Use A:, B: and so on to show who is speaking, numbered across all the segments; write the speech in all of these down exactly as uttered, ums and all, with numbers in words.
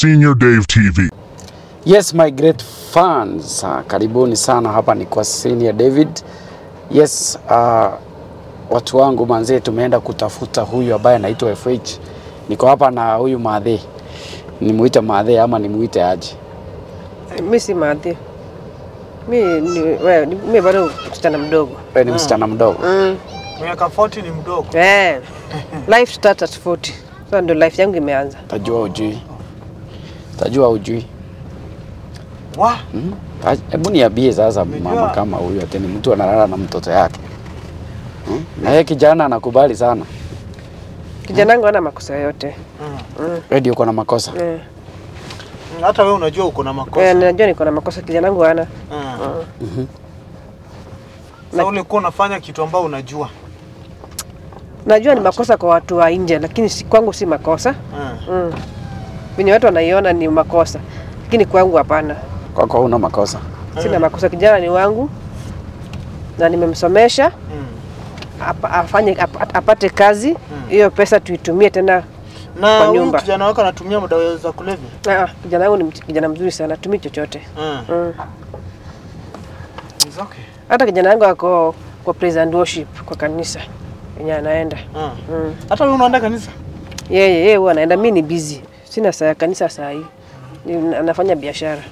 A: Senior Dave T V.
B: Yes, my great fans, uh, karibuni sana, hapa ni kwa Senior David. Yes, uh, watu wangu manze, tumeenda kutafuta huyu ambaye anaitwa F H. Niko hapa na huyu Madhe. Nimuite Madhe ama nimuite aje?
C: Mimi si Madhe. Mimi ni wewe, mimi bado msichana mdogo.
B: Wewe ni msichana mdogo.
C: Mm.
D: Miaka arobaini ni mdogo.
C: Eh. Life starts at forty. So ndio life yangu imeanza.
B: Tajua ujui. Tajua ujui.
D: Wa?
B: Mm. Hebu niambie sasa mama kama huyu ati ni mtu analala na mtoto yake. Hmm? Na yeye kijana anakubali sana.
C: Kijana wangu hana makosa yote.
D: Mm.
C: Mm.
B: Wewe ndio uko na makosa.
C: Eh.
D: Hata wewe unajua uko na makosa.
C: Eh, najua niko na makosa, kijana wangu hana.
D: Mm.
C: Mhm.
D: Sasa ulikuwa unafanya kitu ambao unajua.
C: Najua ni makosa kwa watu wa nje, lakini si kwangu si makosa.
D: Mm.
C: Mm. Wenye watu wanaiona ni makosa, lakini kwangu hapana.
B: Kwako huna makosa.
C: Sina makosa, kijana ni wangu na nimemsomesha.
D: Mm.
C: Apa, afanye ap, apate kazi, hiyo mm. pesa tuitumie tena
D: na
C: kwa nyumba.
D: Na kijana wako anatumia madawa za kulevya?
C: Ah, kijana wangu ni kijana mzuri sana, tumii chochote.
D: Mm.
C: Mm.
D: It's okay.
C: Hata kijana wangu ako kwa praise and worship kwa kanisa yenye anaenda.
D: Mm.
C: Mm.
D: Hata wewe unaenda kanisa?
C: Yeye yeye huwa anaenda, mimi ni busy. Sina saa ya kanisa saa hii. Anafanya biashara.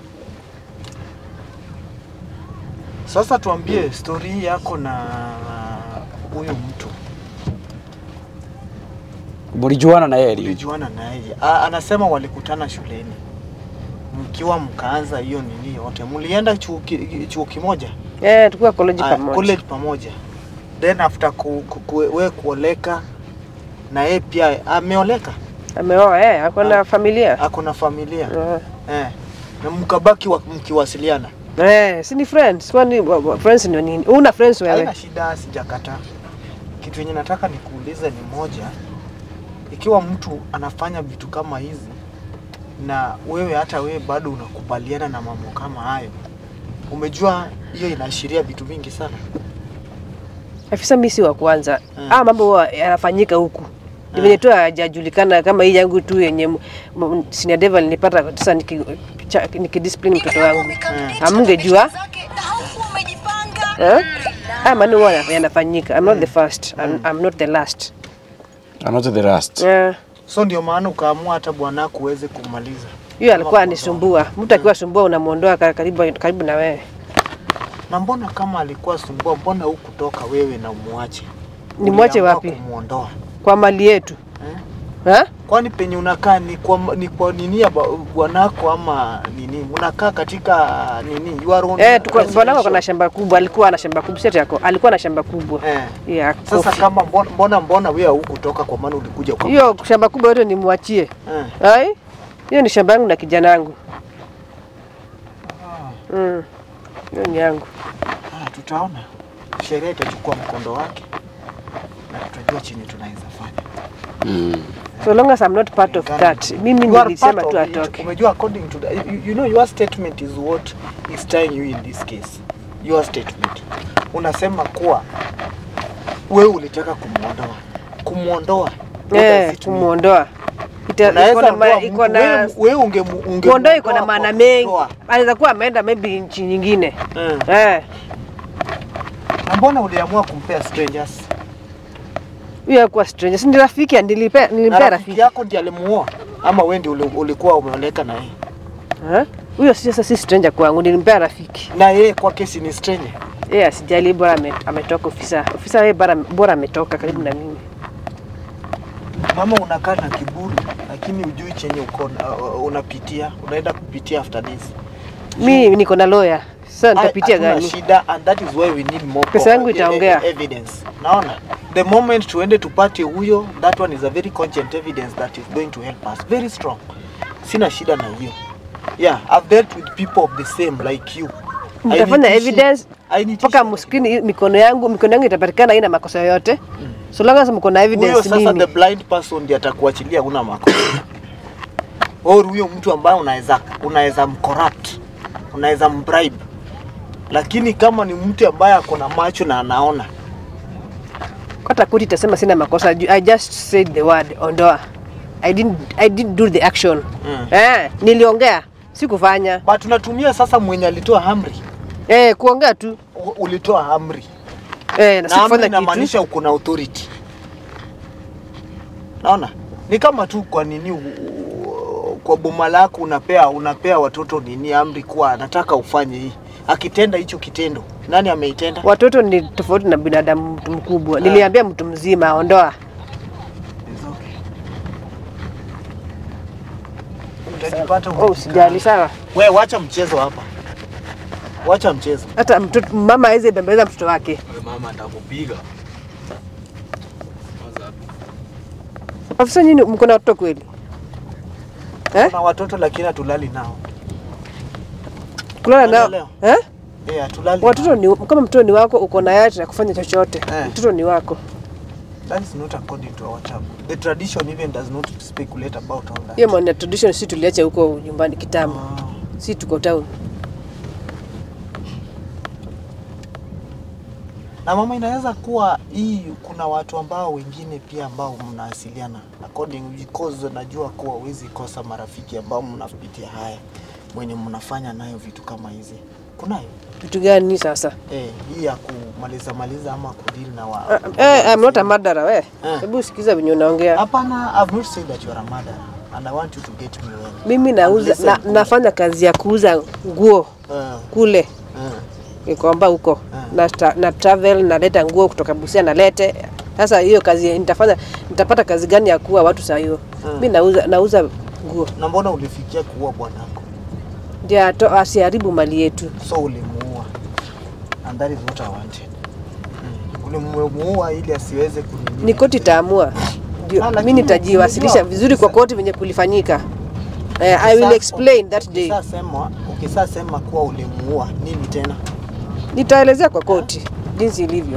D: Sasa tuambie story yako na huyo mtu.
B: Mlijuana na yeye?
D: Mlijuana na yeye. Anasema walikutana shuleni. Mkiwa mkaanza hiyo nini yote. Mlienda chuo chuo kimoja?
C: Eh, tulikuwa college pamoja.
D: College pamoja. Then after ku, ku, ku, we kuoleka na yeye pia ameoleka?
C: Ameoa, eh, ako na familia.
D: Ako na familia.
C: Uh.
D: Eh. Na mkabaki mkiwasiliana.
C: Eh, si ni friends. Kwani friends ndio nini? Una friends wewe?
D: Haina shida, sijakata. Kitu yenye nataka nikuulize ni moja. Ikiwa mtu anafanya vitu kama hizi na wewe hata wewe bado unakubaliana na mambo kama hayo, umejua hiyo inaashiria vitu vingi sana.
C: Afisa mimi si wa kwanza. Hmm. Ah, mambo yanafanyika huku. Ndivyo tu hajajulikana kama hii yangu tu yenye Senior Devil nilipata sasa niki nikidiscipline mtoto wangu. Amungejua. Eh? Ah, maana huwa yanafanyika. I'm not the first. I'm, I'm not the last.
B: I'm not the last.
C: Yeah.
D: So ndio maana ukaamua hata bwanako uweze kumaliza.
C: Yeye alikuwa anisumbua. Mtu akiwa sumbua unamuondoa karibu karibu na wewe.
D: Na mbona kama alikuwa sumbua, mbona hukutoka wewe na umuache?
C: Ni muache wapi?
D: Kumuondoa.
C: Kwa mali yetu. Eh? Ha?
D: Kwani penye unakaa ni kwa ni kwa nini ya bwanako ama nini? Unakaa katika nini? You are on.
C: Eh, tuko bwanako kuna shamba kubwa, alikuwa ana shamba kubwa sasa yako. Alikuwa na shamba kubwa.
D: Eh.
C: Yeah,
D: sasa kama mbona mbona, mbona wewe hukutoka kwa maana ulikuja kwa.
C: Hiyo shamba kubwa yote nimwachie. Eh. Hai? Hiyo ni shamba yangu na kijana wangu. Ah. Mm. Hiyo ni yangu.
D: Ah, tutaona. Sheria itachukua mkondo wake. Na tutajua chini tunaweza fanya.
B: Mm.
C: So long as I'm not part of that, mimi nilisema tu atoke.
D: Umejua according to the, you, you know your statement is what is tying you in this case. Your statement. Unasema kuwa wewe ulitaka kumuondoa. Kumuondoa.
C: Eh, kumuondoa. Iko na iko na
D: wewe unge unge
C: kuondoa iko na maana mengi. Anaweza kuwa ameenda maybe nchi nyingine. Eh.
D: Na mbona uliamua kumpea strangers?
C: Huyo kwa strangers ni rafiki, nilipea nilimpea rafiki
D: yako ndiye alimuoa ama wewe ndiye ulikuwa umeoleka na yeye?
C: Eh? Huyo sasa si stranger kwangu, nilimpea rafiki.
D: Na yeye kwa kesi ni stranger?
C: Yeye asijali, bora ametoka ofisa. Ofisa yeye bora bora ametoka karibu na mimi.
D: Mama unakaa na kiburi lakini hujui chenye uko uh, unapitia, unaenda kupitia after this.
C: Mimi niko na lawyer. Sasa nitapitia gani?
D: Shida, and that is why we need more
C: pesa yangu itaongea
D: evidence. Naona the moment tuende tupate huyo, that one is a very cogent evidence that is going to help us very strong. Sina shida na hiyo. Yeah, I've dealt with people of the same like you.
C: Nitafanya evidence mpaka muskini mikono yangu mikono yangu itapatikana haina makosa yoyote. Mm. So long as mko na evidence
D: mimi. Sasa the blind person ndiye atakuachilia huna makosa. Au huyo mtu ambaye unaweza unaweza mcorrupt, unaweza mbribe. Lakini kama ni mtu ambaye ako na macho na anaona,
C: hata kuti tasema sina makosa. I just said the word ondoa. I didn't I didn't do the action.
D: Mm.
C: Eh, niliongea, sikufanya.
D: But tunatumia sasa mwenye alitoa amri.
C: Eh, kuongea tu.
D: U, ulitoa amri.
C: Eh, na sikufanya kitu.
D: Inamaanisha uko na authority. Naona? Ni kama tu kwa nini u, u, kwa boma lako unapea unapea watoto nini amri kwa nataka ufanye hii. Akitenda hicho kitendo, nani ameitenda?
C: Watoto ni tofauti na binadamu mtu mkubwa. Niliambia mtu mzima ondoa.
D: Utajipata
C: oh, sijali sawa.
D: Wewe wacha mchezo hapa. Wacha mchezo.
C: Hata mtoto mama hawezi bembeleza mtoto wake.
A: Wewe mama atakupiga.
C: Afisa nyinyi mko na watoto kweli?
D: Eh? Kuna watoto lakini hatulali nao.
C: Kulala nao? Eh?
D: Eh, hatulali.
C: Watoto ni kama mtoto ni wako uko na yake ya kufanya chochote.
D: Eh.
C: Mtoto ni wako.
D: That is not according to our church. The tradition even does not speculate about all that.
C: Hiyo maana tradition si tuliacha huko nyumbani kitambo.
D: Ah.
C: Si tuko town.
D: Na mama, inaweza kuwa hii kuna watu ambao wengine pia ambao mnaasiliana according because najua kuwa huwezi kosa marafiki ambao mnapitia haya mwenye mnafanya nayo vitu kama hizi. Kunayo
C: vitu gani sasa?
D: Eh, hii ya kumaliza maliza ama kudili na wa.
C: Uh, eh, I'm not a murderer we. Hebu uh. sikiza venye unaongea.
D: Hapana, I've not said that you are a murderer and I want you to get me well.
C: Mimi nauza na, nafanya kazi ya kuuza nguo uh. kule. Uh. Nikomba huko uh. na, na travel na leta nguo kutoka Busia na lete. Sasa hiyo kazi nitafanya nitapata kazi gani ya kuua watu saa hiyo? Uh. Mimi nauza nauza nguo.
D: Na mbona ulifikia kuua bwanako?
C: Ndio asiharibu mali yetu.
D: So ulimuua. And that is what I wanted. Mm. Ulimuua ili asiweze kunini.
C: Ni koti taamua. Ndio mimi nitajiwasilisha vizuri kwa koti venye kulifanyika. Uh, I will explain that day.
D: Ukisema ukisema kuwa ulimuua nini tena?
C: Nitaelezea kwa koti jinsi ilivyo.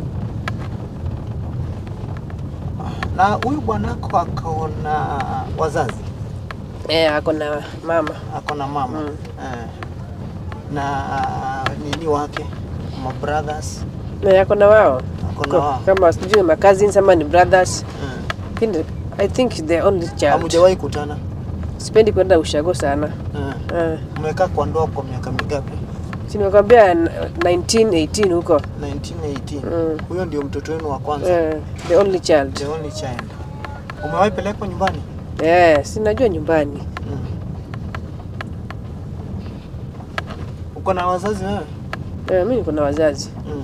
D: Na huyu bwanako ako na wazazi?
C: Eh, ako na mama.
D: Ako na mama. Mm. Eh. Na nini wake? Ma brothers?
C: Na ako na wao.
D: Ako na wao.
C: Kama sijui ma cousins ama ni brothers. Mm. I think the only child.
D: Hamjawahi kutana?
C: Sipendi kwenda ushago sana.
D: Mm. Eh. Mmekaa kwa ndoa kwa miaka mingapi?
C: Nimekwambia nineteen eighteen huko.
D: nineteen eighteen. Mm. Huyo ndio mtoto wenu wa kwanza?
C: Eh, the only child.
D: The only child. Umewahi pelekwa nyumbani?
C: Eh, sinajua nyumbani.
D: Mm. Uko na wazazi wewe?
C: Eh, mimi niko na wazazi.
D: Mm.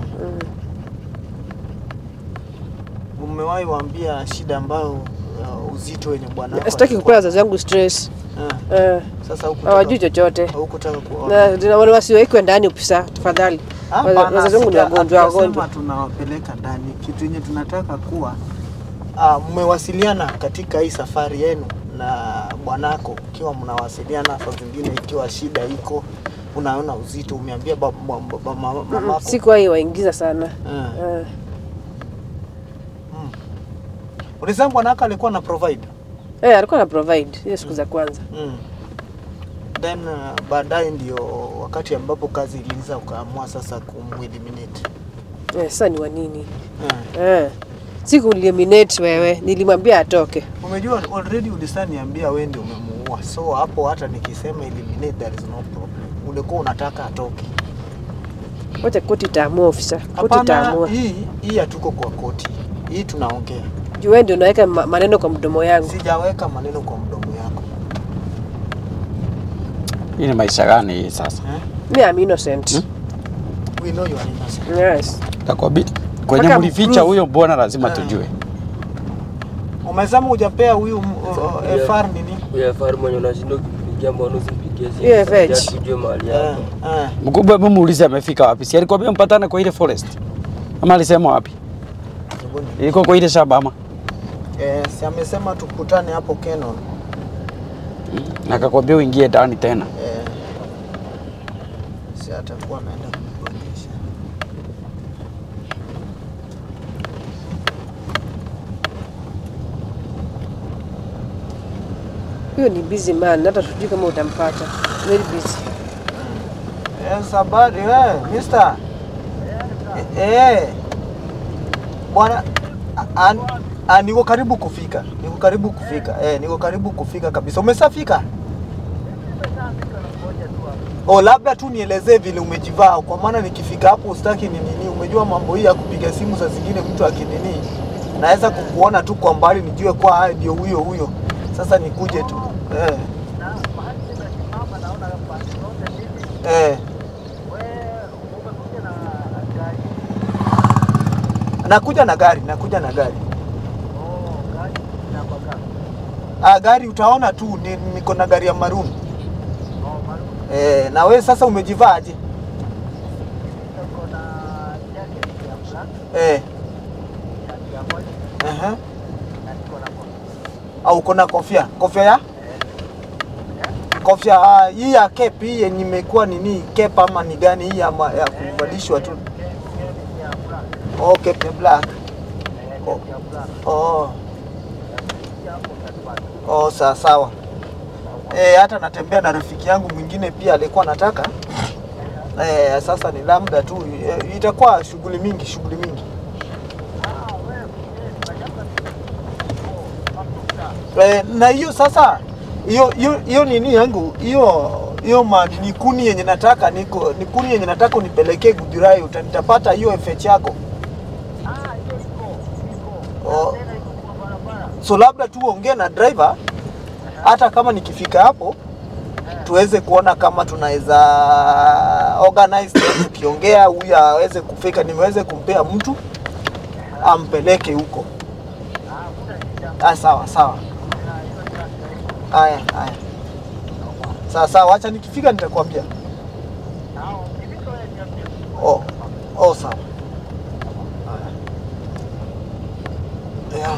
D: Mm. Umewahi waambia shida ambayo uh, uzito wenye bwana wako?
C: Sitaki kupea wazazi wangu stress.
D: Uh.
C: Eh.
D: Sasa huko
C: hawajui chochote.
D: Hukutaka kuona.
C: Na ndio wasiwekwe ndani upisa tafadhali. Wazazi wangu ni wagonjwa wagonjwa.
D: Tunawapeleka ndani. Kitu yenye tunataka kuwa ah, mmewasiliana katika hii safari yenu na bwanako, ukiwa mnawasiliana saa zingine ikiwa shida iko unaona uzito umeambia mamako?
C: Sikuwa hii waingiza sana.
D: Uh. Uh. Mm. Ulisema bwanako alikuwa na provide?
C: Eh, alikuwa na provide hiyo siku za kwanza.
D: Mm. Then uh, baadaye ndio wakati ambapo kazi ilianza ukaamua sasa kumeliminate.
C: Eh, sasa ni wa nini? Uh. Eh. Siku eliminate wewe, nilimwambia atoke.
D: Umejua already ulisaniambia wewe ndio umemuua. So hapo hata nikisema eliminate there is no problem. Ulikuwa unataka atoke.
C: Wacha koti taamua ofisa. Koti taamua.
D: Hii hii hatuko kwa koti. Hii tunaongea.
C: Juu wewe ndio unaweka maneno kwa mdomo yangu.
D: Sijaweka maneno kwa mdomo yako.
B: Hii ni maisha gani hii sasa?
D: Eh?
C: Mimi am innocent. Hmm?
D: We know you are innocent.
C: Yes.
B: Takwambia kwenye mlificha huyo bwana lazima yeah. tujue.
D: Umesema hujapea huyu uh, F R nini?
A: Huyo F R mwenye unashinda kupigia mbona usimpigie simu?
C: Hiyo F H.
A: Tujue mahali yako.
B: Mkubwa mimi muulize amefika wapi? Si alikwambia mpatane kwa ile forest? Ama alisema wapi? Iko kwa ile shamba ama?
D: Eh, si amesema tukutane hapo Canon.
B: Na akakwambia uingie ndani tena.
D: Eh. Si atakuwa anaenda kunibadilisha.
C: Huyo ni busy man, hata tujui kama utampata. Very busy.
D: Yes, habari wewe, mister. Eh. Bwana Ah, niko karibu kufika. Niko karibu kufika. Eh, niko karibu kufika kabisa. Umesafika? Oh, labda tu nielezee vile umejivaa kwa maana nikifika hapo usitaki ni nini. Umejua mambo hii ya kupiga simu za zingine mtu akinini. Naweza kukuona tu kwa mbali nijue kwa haya ndio huyo huyo. Sasa nikuje tu. Eh. Eh. Nakuja na gari, nakuja na gari. Ah, gari utaona tu niko na gari ya maroon. Eh, na wewe sasa umejivaa aje? Eh. Aha. Au uko na kofia? Kofia ya? Kofia uh, hii ya cape hii yenye imekuwa nini? Cape ama ni gani hii ama ya kubadilishwa tu? Oh, cape black. Oh. Oh. Oh, sawa sawa. Eh, hata natembea na rafiki yangu mwingine pia alikuwa anataka. Eh, sasa ni labda tu e, itakuwa shughuli mingi, shughuli mingi. Eh, na hiyo sasa hiyo hiyo hiyo nini yangu hiyo hiyo ni kuni yenye nataka niko ni kuni yenye nataka unipelekee Gudurai utanitapata hiyo F H yako. Oh. So labda tu ongee na driver hata kama nikifika hapo tuweze kuona kama tunaweza organize tukiongea huyu aweze kufika niweze kumpea mtu ampeleke huko. Ah, sawa sawa. Haya haya. Sawa sawa, acha nikifika nitakwambia. Oh. Oh, sawa. Yeah.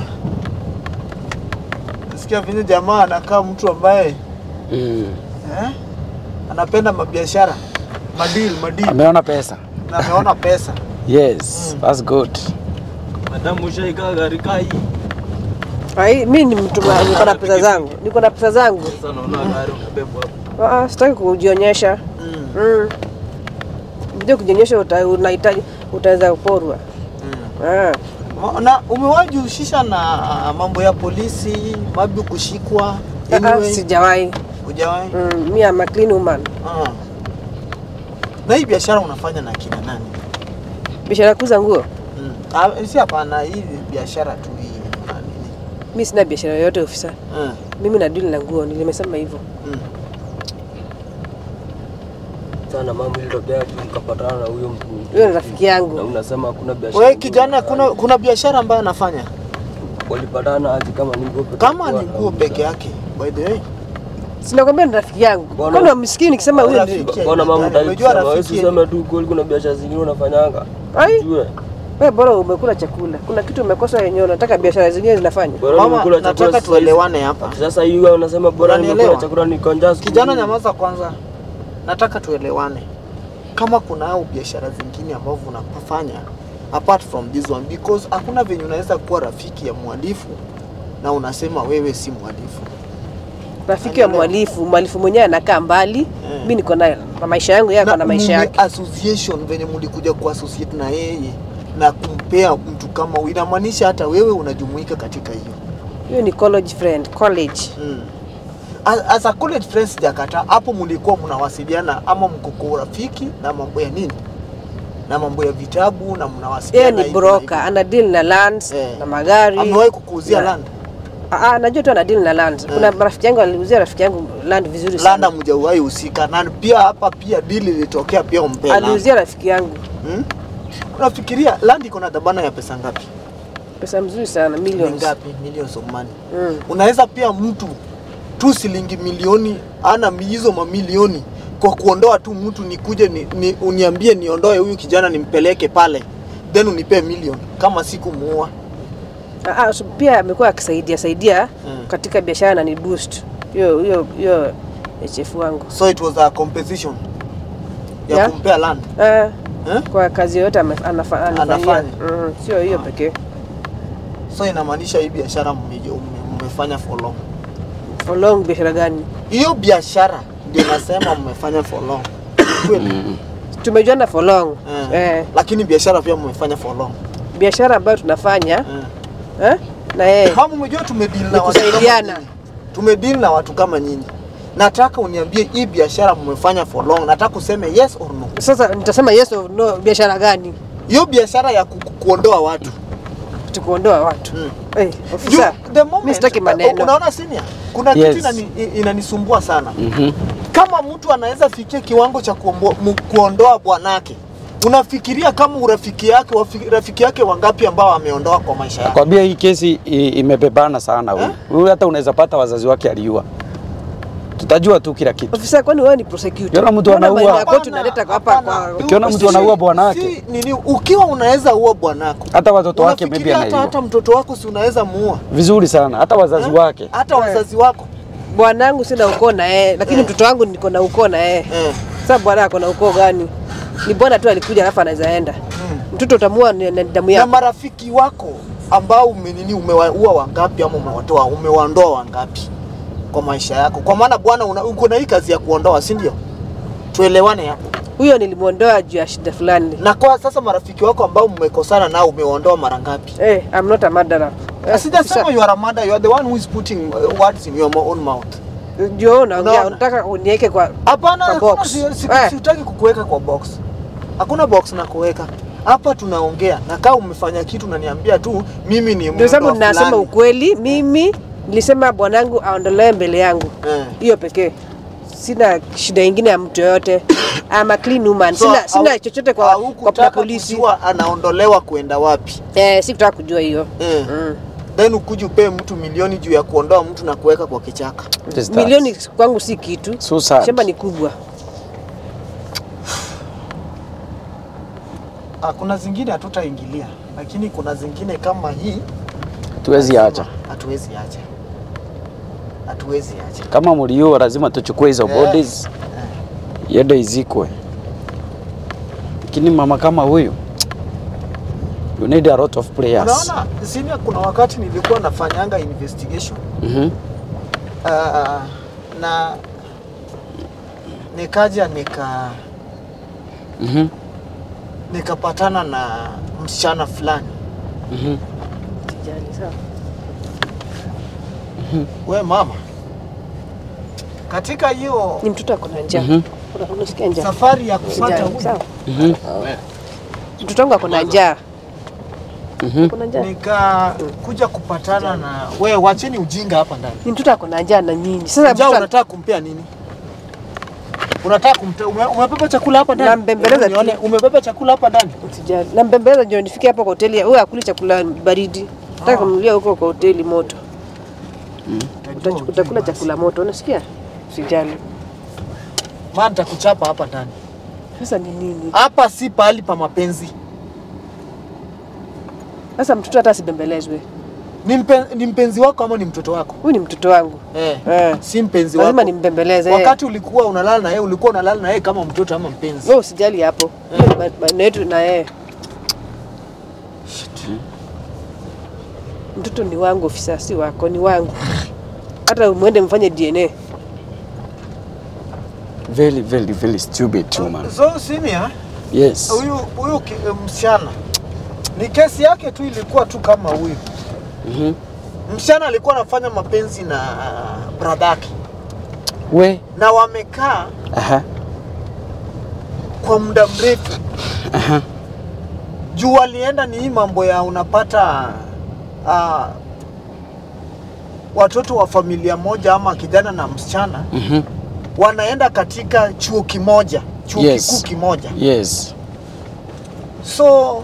D: Nasikia vile jamaa anakaa mtu ambaye
B: Mm.
D: Eh? Anapenda mabiashara. Madil, madil.
B: Ameona pesa.
D: Na ameona pesa.
B: Yes, mm. That's good.
A: Madam ushaika gari kai.
C: Ai, mimi ni mtu niko na pesa zangu. Niko na pesa zangu.
A: Sasa naona gari unabebwa hapo.
C: Ah, sitaki kujionyesha. Mm. Mm. Ndio kujionyesha unahitaji utaweza kuporwa. Mm. Ah.
D: Na umewahi husisha na mambo ya polisi, mabi kushikwa?
C: Anyway, sijawahi.
D: Hujawahi?
C: Mm, mimi am a clean woman.
D: Ah. Na hii biashara unafanya na kina nani?
C: Biashara kuuza nguo?
D: Mm. Ah, si hapana, hii biashara tu hii.
C: Mimi sina biashara yoyote ofisa.
D: Mm.
C: Mimi na deal na nguo, nilimesema hivyo. Mm.
A: Sana mambo ilitokea tu mkapatana na huyo mtu.
C: Huyo ni rafiki yangu.
A: Na unasema hakuna biashara.
D: Wewe kijana kuna kuna biashara ambayo anafanya?
A: Walipatana aje kama ni nguo peke
D: kama ni nguo peke yake? By the way.
C: Sinakwambia ni rafiki yangu. Mbona msikini nikisema huyo
A: ndio. Mbona mama unajua rafiki useme tu kweli kuna biashara zingine unafanyanga?
C: Ai. Wewe bora umekula chakula. Kuna kitu umekosa yenyewe unataka biashara zingine zinafanya.
D: Mama nataka tuelewane hapa.
A: Sasa hiyo unasema bora nimekula chakula niko njaa.
D: Kijana nyamaza kwanza. Nataka tuelewane. Kama kuna au biashara zingine ambazo unafanya apart from this one because hakuna venye unaweza kuwa rafiki ya mhalifu na unasema wewe si mhalifu.
C: Rafiki ya mhalifu, mhalifu mwenyewe anakaa mbali. Yeah. Mimi niko na maisha yangu, yeye ana maisha yake.
D: Association venye mlikuja ku associate na yeye na kumpea mtu kama huyu inamaanisha hata wewe unajumuika katika hiyo.
C: Hiyo ni college friend, college. Mm.
D: As, as a college friend sijakata hapo mlikuwa mnawasiliana ama mko rafiki na mambo ya nini? Na mambo ya vitabu na mnawasiliana.
C: Yeye ni broker, ana deal na lands, yeah, na magari.
D: Amewahi kukuuzia land?
C: Ah, najua tu ana deal na land. Yeah. Kuna rafiki yangu aliuzia rafiki yangu land vizuri sana.
D: Land hamjawahi husika. Na pia hapa pia deal ilitokea pia umpe.
C: Aliuzia rafiki yangu.
D: Hmm? Unafikiria land iko na dhamana ya pesa ngapi?
C: Pesa mzuri sana, millions.
D: Ngapi? Millions of money. Mm. Unaweza pia mtu tu shilingi milioni ana hizo mamilioni kwa kuondoa tu mtu nikuje ni, ni uniambie niondoe huyu kijana nimpeleke pale then unipe milioni kama siku muua.
C: Ah, so pia amekuwa akisaidia saidia mm. katika biashara na ni boost. Hiyo hiyo hiyo chef wangu.
D: So it was a compensation ya yeah, kumpea land.
C: Eh. Eh? Kwa kazi yote anafanya. Anafanya. Mm, sio hiyo pekee.
D: So inamaanisha hii biashara mmefanya for long.
C: For long biashara gani?
D: Hiyo biashara ndio nasema mmefanya for long. Kweli?
C: Tumejuana for long.
D: Eh. Eh. Lakini biashara pia mmefanya for long.
C: Biashara ambayo tunafanya mm. eh? na yeye.
D: Mama, umejua tumedeal na watu kama nyinyi. Tumedeal na watu kama nyinyi. Nataka uniambie hii biashara mmefanya for long. Nataka useme yes or no.
C: Sasa nitasema yes or no. Biashara gani?
D: Hiyo biashara ya ku, kuondoa watu.
C: Kuondoa watu.
D: Mm.
C: Eh, ofisa. Mimi sitaki maneno.
D: Unaona senior? Kuna
B: yes.
D: kitu inani, inanisumbua sana.
B: Mhm.
D: Kama mtu anaweza fikia kiwango cha kuondoa bwanake, unafikiria kama urafiki yake rafiki yake wangapi ambao ameondoa kwa maisha yake?
B: Kwambia hii kesi imebebana sana huyu. Huyu hata unaweza pata wazazi wake aliua. Tutajua tu kila kitu.
C: Ofisa, kwani wewe ni prosecutor?
B: Ukiona mtu anaua
C: kwa tunaleta hapa kwa
B: ukiona mtu anaua bwanake.
D: Si nini, ukiwa unaweza ua bwanako.
B: Hata watoto wake maybe
D: anaiua. Hata hata mtoto wako si unaweza muua.
B: Vizuri sana, hata wazazi ha? wake.
D: Hata wazazi wako.
C: Bwanangu sina ukoo na yeye, lakini mtoto wangu niko na ukoo na yeye. Sasa bwana ako na ukoo gani? Ni bwana tu alikuja alafu anaweza enda. Hmm. Mtoto utamua ni damu yako.
D: Na marafiki wako ambao umenini umewaua wangapi ama umewatoa umewaondoa wangapi kwa maisha yako? Kwa maana bwana uko na hii kazi ya kuondoa, si ndio? Tuelewane hapo.
C: Huyo nilimuondoa juu ya shida fulani.
D: Na kwa sasa marafiki wako ambao mmekosana nao umewaondoa mara ngapi?
C: Eh, I'm not a murderer.
D: Sijasema you are a murderer, you are the one who is putting words in your own mouth.
C: Ndio unaongea, unataka uniweke kwa
D: hapana, sitaki kukuweka kwa box. Hakuna box na kuweka. Hapa tunaongea. Na kama umefanya kitu unaniambia tu mimi ni
C: ndio sababu ninasema ukweli. Mimi nilisema bwanangu aondolewe mbele yangu. Hiyo eh. pekee. Sina shida nyingine ya mtu yote. I'm a clean woman. So, sina sina chochote kwa kwa polisi.
D: Anaondolewa kuenda wapi?
C: Eh, sikutaka kujua hiyo.
D: Eh. Mm. Then ukuje upe mtu milioni juu ya kuondoa mtu na kuweka kwa kichaka.
C: Milioni kwangu si kitu.
B: So
C: shamba ni kubwa.
D: Ah, kuna zingine hatutaingilia, lakini kuna zingine kama hii
B: hatuwezi acha.
D: Hatuwezi acha. Hatuwezi acha.
B: Kama mlio lazima tuchukue hizo yeah. bodies. Yeah. Yende izikwe. Lakini mama kama huyu you need a lot of prayers.
D: Unaona, senior, kuna wakati nilikuwa nafanyanga investigation. Mhm. Mm uh, na nikaja nika Mhm. Mm nikapatana na msichana fulani. Mhm. Mm Tijani sawa. Mhm. Mm wewe mama. Katika hiyo
C: ni mtoto ako na njaa. Mhm. Mm unasikia njaa.
D: Safari ya kupata huko. Sawa.
B: Mhm. Mm
C: mtoto wangu ako na njaa.
B: Mhm.
C: Mm
D: nika kuja kupatana na wewe, wacheni ujinga hapa ndani.
C: Ni mtoto ako na njaa na nini? Sasa
D: mtoto unataka kumpea nini? Unataka kumta ume, umebeba chakula hapa ndani?
C: Nambembeleza tu.
D: Umebeba chakula hapa ndani?
C: Usijali. Nambembeleza ndio nifike hapa kwa hoteli. Wewe akuli chakula baridi. Nataka kumlia huko kwa hoteli moto. Mm. Utakula chakula moto, unasikia? Usijali.
D: Maana nitakuchapa hapa ndani.
C: Sasa ni nini?
D: Hapa si pahali pa mapenzi.
C: Sasa mtoto hata asibembelezwe.
D: Ni, mpen, ni mpenzi wako ama ni mtoto wako?
C: Huyu ni mtoto wangu.
D: Eh. eh. Si mpenzi wako.
C: Lazima nimbembeleze.
D: Wakati ulikuwa unalala na yeye, ulikuwa unalala na yeye kama mtoto ama mpenzi?
C: Wewe usijali hapo. Eh. Maneno yetu na yeye. Mtoto ni wangu, ofisa, si wako, ni wangu. Hata muende mfanye D N A.
B: Very very very stupid too, man.
D: So senior?
B: Yes.
D: Huyu huyu msichana ni kesi yake tu ilikuwa tu kama huyu. Mhm. Mm msichana alikuwa anafanya mapenzi na uh, brother yake.
B: We
D: na wamekaa aha kwa muda mrefu. Aha. Juu walienda ni hii mambo ya unapata uh, watoto wa familia moja ama kijana na msichana. Mhm. Wanaenda katika chuo kimoja, chuo yes. kikuu kimoja.
B: Yes. So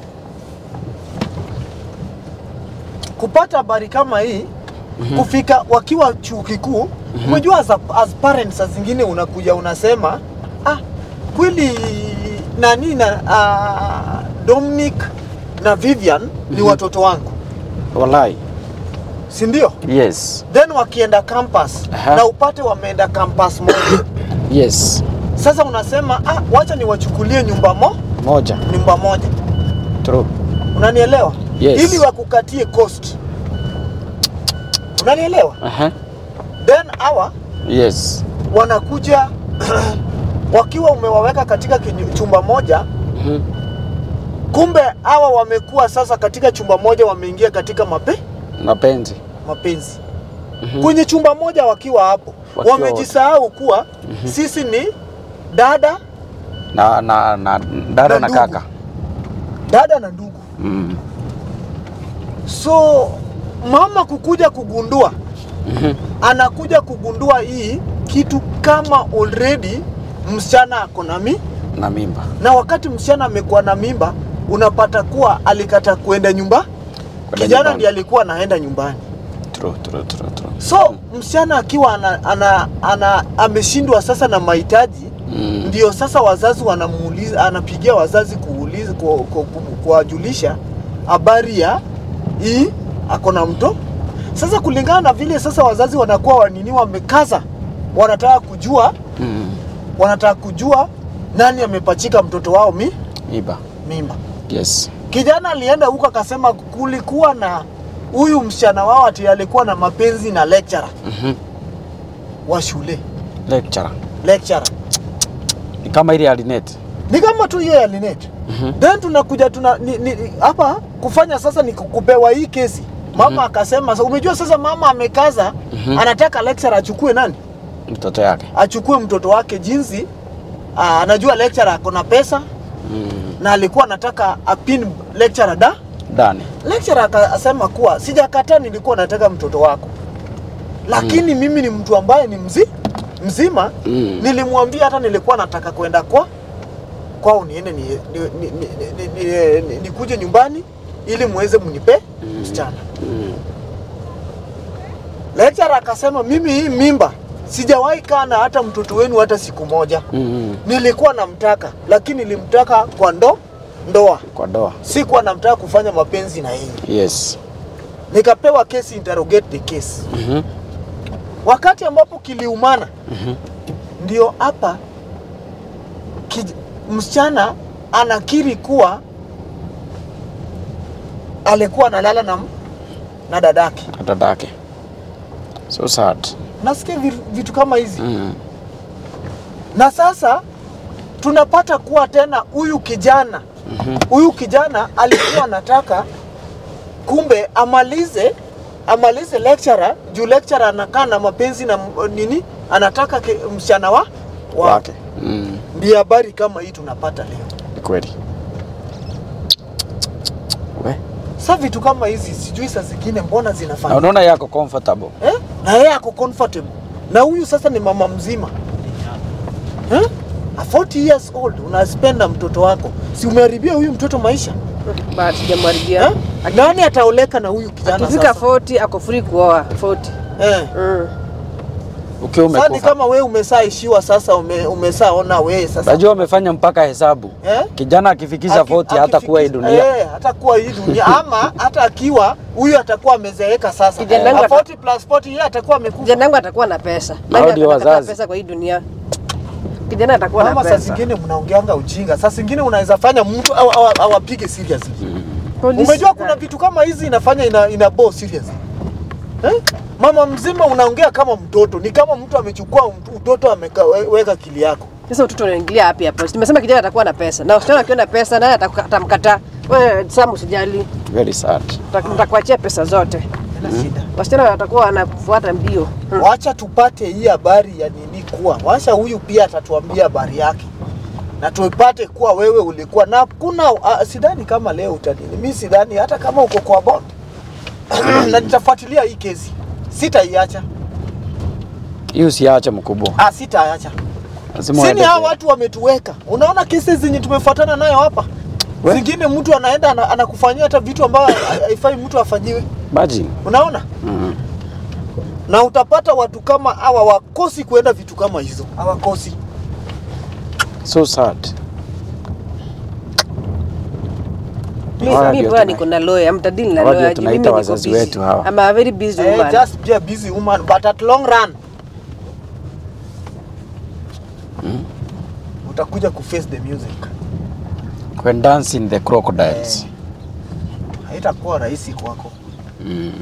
D: kupata habari kama hii, mm -hmm. kufika wakiwa chuo kikuu, mm -hmm. unajua as, as parents as zingine unakuja unasema ah kweli nani na uh, Dominic na Vivian mm -hmm. ni watoto wangu.
B: Wallahi.
D: Si ndio?
B: Yes.
D: Then wakienda campus uh -huh. na upate wameenda campus moja.
B: Yes.
D: Sasa unasema ah wacha niwachukulie nyumba mo
B: moja.
D: Nyumba moja.
B: True.
D: Unanielewa?
B: Yes.
D: Ili wakukatie cost. Unanielewa?
B: Aha. Uh -huh.
D: Then hawa
B: yes.
D: wanakuja wakiwa umewaweka katika chumba moja. Mhm. Mm kumbe hawa wamekuwa sasa katika chumba moja wameingia katika mape
B: Mapenzi.
D: Mapenzi. Mm-hmm. Kwenye chumba moja wakiwa hapo. Wamejisahau kuwa mm-hmm. sisi ni dada
B: na na na dada na, na kaka.
D: Dada na ndugu.
B: Mm.
D: So mama kukuja kugundua. Mm-hmm. Anakuja kugundua hii kitu kama already msichana ako na mi
B: na mimba.
D: Na wakati msichana amekuwa na mimba, unapata kuwa alikata kuenda nyumba. Kijana ndiye alikuwa anaenda nyumbani.
B: True, true, true, true.
D: So msichana akiwa ana, ana, ana ameshindwa sasa na mahitaji, mm. ndio sasa wazazi wanamuuliza, anapigia wazazi kuuliza kuwajulisha habari ya hii ako na mto. Sasa kulingana na vile sasa wazazi wanakuwa wanini wamekaza, wanataka kujua mm. wanataka kujua nani amepachika mtoto wao mi
B: mimba.
D: Mimba.
B: Yes.
D: Kijana alienda huko akasema kulikuwa na huyu msichana wao ati alikuwa na mapenzi na lecturer. Mhm. Wa shule.
B: Lecturer.
D: Lecturer.
B: Ni kama ile ya Linet.
D: Ni kama tu hiyo ya Linet. Mhm. Then tunakuja tuna hapa kufanya sasa ni kupewa hii kesi. Mama mm-hmm. akasema umejua sasa mama amekaza mm-hmm. anataka lecturer achukue nani?
B: Mtoto yake.
D: Achukue mtoto wake jinsi aa, anajua lecturer ako na pesa. Mm. Na alikuwa anataka apin lecturer da
B: Dani.
D: Lecturer akasema kuwa sijakataa, nilikuwa nataka mtoto wako. Lakini mm. mimi ni mtu ambaye ni mzi, mzima. Mm. Nilimwambia hata nilikuwa nataka kwenda kwa kwao niende ni ni, ni, ni, ni, ni, ni kuje nyumbani ili muweze mnipe mm. msichana. Mm. Lecturer akasema mimi hii mimba sijawahi kana hata mtoto wenu hata siku moja. Mm. Nilikuwa namtaka, lakini nilimtaka kwa ndo ndoa.
B: Kwa ndoa.
D: Sikuwa namtaka kufanya mapenzi na yeye.
B: Yes.
D: Nikapewa case, interrogate the case. Mhm. Wakati ambapo kiliumana. Mhm. Ndio hapa msichana anakiri kuwa alikuwa analala na na dadake.
B: Na dadake. So sad.
D: Nasikia vitu kama hizi. Mm. Na sasa tunapata kuwa tena huyu kijana huyu mm-hmm. kijana alikuwa anataka kumbe amalize amalize lecturer, juu lecturer anakaa na mapenzi na nini, anataka msichana wa wake. Mm. Ndio habari kama hii tunapata leo.
B: Ni kweli. We.
D: Sasa vitu kama hizi sijui saa zingine mbona zinafanya.
B: Unaona yako comfortable.
D: Eh? Na yeye ako comfortable. Na huyu sasa ni mama mzima. Eh? A forty years old unaspenda mtoto wako. Si umeharibia huyu mtoto maisha?
C: Basi sijamharibia. Eh?
D: Nani ataoleka na huyu kijana sasa?
C: Akifika forty ako free kuoa forty.
D: Eh. Mm.
B: Ukiwa umekufa.
D: Sasa kama wewe umesaishiwa sasa ume, umesaona wewe sasa.
B: Unajua umefanya mpaka hesabu. Eh? Kijana akifikisha forty hata kuwa hii dunia.
D: Eh, hata kuwa hii dunia ama hata akiwa huyu atakuwa amezeeka sasa.
C: Kijana
D: forty plus forty yeye atakuwa amekufa.
C: Kijana wangu atakuwa na pesa.
B: Nani atakuwa
C: pesa kwa hii dunia? Kijana atakuwa na pesa.
D: Mama, saa zingine mnaongeanga ujinga. Saa zingine unaweza fanya mtu au au apige seriously. Mm. Umejua kuna vitu kama hizi inafanya ina ina bore seriously. Eh? Mama mzima unaongea kama mtoto. Ni kama mtu amechukua mtoto ameweka akili yako.
C: Sasa mtoto anaingilia hapi hapo. Nimesema kijana atakuwa na pesa. Na usiona akiona pesa naye atamkataa. Wewe Sam usijali.
B: Very sad.
C: Nitakuachia pesa zote.
D: Ina shida.
C: Wasichana watakuwa wanakufuata mbio.
D: Hmm. Wacha tupate hii habari ya nini kuwa. Wacha huyu pia atatuambia habari yake. Na tuipate kuwa wewe ulikuwa na kuna uh, sidhani kama leo utanini. Mimi sidhani hata kama uko kwa bond. Na nitafuatilia hii kesi. Sitaiacha.
B: Hiyo siacha mkubwa.
D: Ah, sitaacha. Sini hao watu wametuweka. Unaona kesi zenye tumefuatana nayo hapa. We? Zingine mtu anaenda anakufanyia hata vitu ambavyo haifai mtu afanyiwe.
B: Imagine.
D: Unaona? Mhm. Na utapata watu kama hawa wakosi kuenda vitu kama hizo. Hawakosi.
B: So sad.
C: Mimi bwana niko na lawyer, mtadili na lawyer.
B: Tunaita wazazi wetu hawa.
C: I'm a very busy woman.
D: Hey, just be a busy woman, but at long run. Mm. Utakuja ku face the music.
B: When dancing the crocodiles.
D: Hey. Haitakuwa rahisi kwako.
B: Mm.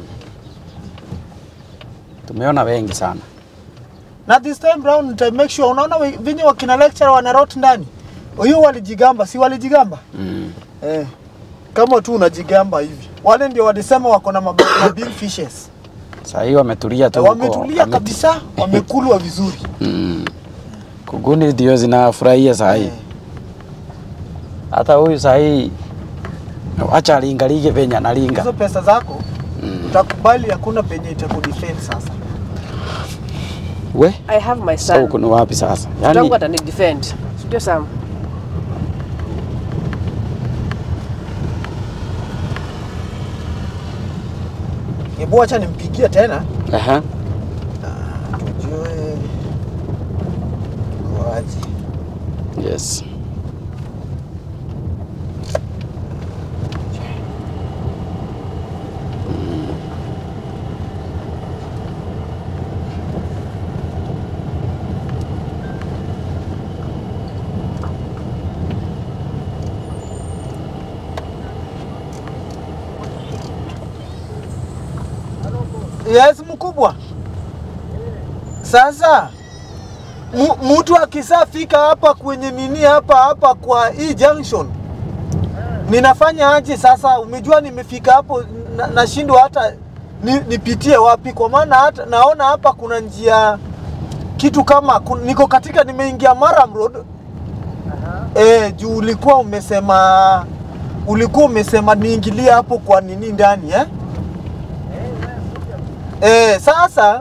B: Tumeona wengi sana.
D: Na this time round to make sure unaona vinyo wakina lecturer wana rot ndani. Hiyo walijigamba, si walijigamba? Mm. Eh. Kama tu unajigamba hivi. Wale ndio walisema wako na big fishes.
B: Sasa hiyo wametulia tu.
D: Wametulia kabisa, wamekulwa vizuri.
B: Mm. Kuguni ndio zinafurahia sasa hii. Hata huyu sasa hii acha alingalige penye analinga.
D: Hizo pesa zako mm. utakubali hakuna penye itakudefend sasa.
B: We?
C: I have my son.
B: So kuna wapi sasa?
C: Yaani tangu atani defend. Sio Sam.
D: Hebu acha nimpigie tena.
B: Aha.
D: Tujue kwaje.
B: Yes.
D: Yes, mkubwa. Sasa mtu akisafika hapa kwenye nini hapa hapa kwa hii junction. Ninafanya aje sasa? Umejua nimefika hapo nashindwa na hata ni, nipitie wapi kwa maana hata naona hapa kuna njia kitu kama kun, niko katika nimeingia Maram Road. Uh-huh. Eh, juu ulikuwa umesema ulikuwa umesema niingilie hapo kwa nini ndani eh? Eh, sasa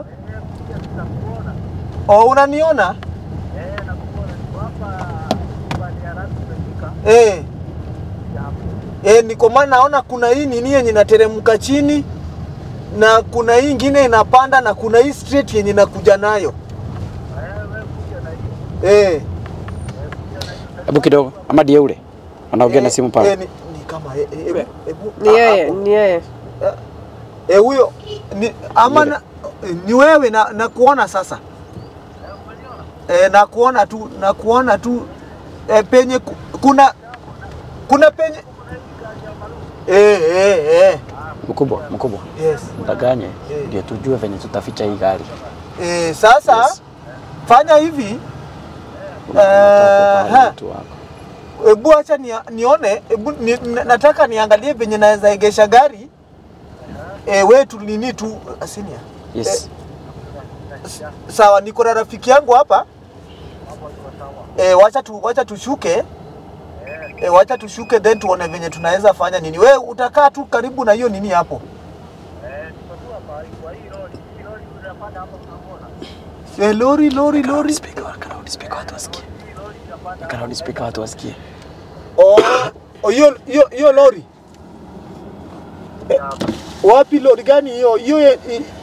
D: oh, unaniona?
E: Eh, nakuona niko hapa kwa diarani tumefika.
D: Eh. Eh, niko maana naona kuna hii nini yenye inateremka chini na kuna hii nyingine inapanda na kuna hii street yenye inakuja nayo.
E: Eh, wewe kuja na hiyo.
D: Eh.
B: Hebu kidogo ama ndiye ule. Anaongea na simu pale.
D: Eh, ni, ni kama eh, eh, hebu
C: ni yeye, ni yeye.
D: Eh, huyo ni ama na, ni wewe na, na kuona sasa. Eh, na kuona tu na kuona tu eh, penye kuna kuna penye eh eh eh
B: mkubwa mkubwa.
D: Yes.
B: Mtaganye ndio tujue venye tutaficha hii gari.
D: Eh, sasa yes. Fanya hivi.
B: Eh,
D: ebu acha ni, nione ebu, ni, nataka niangalie venye naweza egesha gari. Eh, wetu nini tu asinia.
B: Yes.
D: Eh, sawa, niko na rafiki yangu hapa. Eh, wacha tu wacha tushuke. Eh, wacha tushuke then tuone venye tunaweza fanya nini. Wewe utakaa tu karibu na hiyo nini hapo.
E: Eh, niko hapa kwa hii road. Hii road unapanda hapo tunaona.
D: Eh, lori lori lori.
B: Speaker, kana speaker watu wasikie. Kana speaker watu wasikie.
D: Oh, oh hiyo hiyo hiyo lori. Eh, wapi lori gani hiyo? Hiyo eh?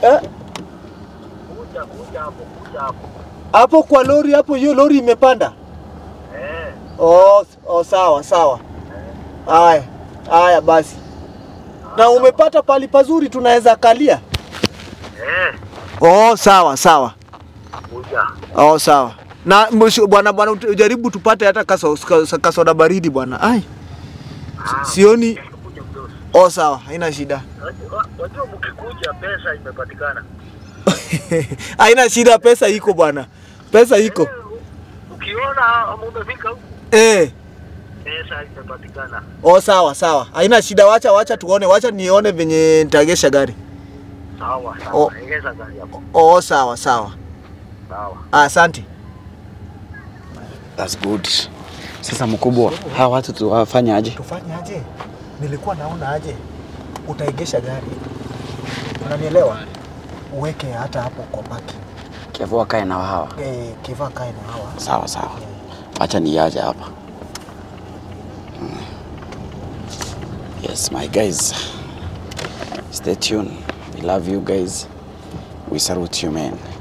E: Kuja kuja hapo, kuja hapo.
D: Hapo kwa lori hapo hiyo lori imepanda.
E: Eh.
D: Oh, oh sawa sawa. Haya. Haya basi. Na umepata pali pazuri tunaweza kalia?
E: Eh.
D: Oh, sawa sawa.
E: Kuja.
D: Oh, sawa. Na bwana bwana ujaribu tupate hata kaso, kaso, kasoda baridi bwana. Ai. Sioni. Oh, sawa, haina shida.
E: Wajua mkikuja pesa imepatikana.
D: Haina shida, pesa iko bwana. Pesa iko.
E: Eh, ukiona umefika huko.
D: Eh.
E: Pesa imepatikana.
D: Oh, sawa sawa. Haina shida, wacha wacha tuone, wacha nione venye nitagesha gari.
E: Sawa, sawa.
D: Oh.
E: Egeza gari hapo.
D: Oh, sawa sawa.
E: Sawa.
D: Asante.
B: That's good. Sasa mkubwa, hawa watu tuwafanye aje?
D: Tufanye aje? Nilikuwa naona aje utaegesha gari. Unanielewa? Uweke hata hapo kwa parking.
B: Kivua kae na hawa.
D: Eh, kivua kae na hawa.
B: Sawa sawa. Acha niaje hapa. Yes, my guys. Stay tuned. We love you guys. We salute you, man.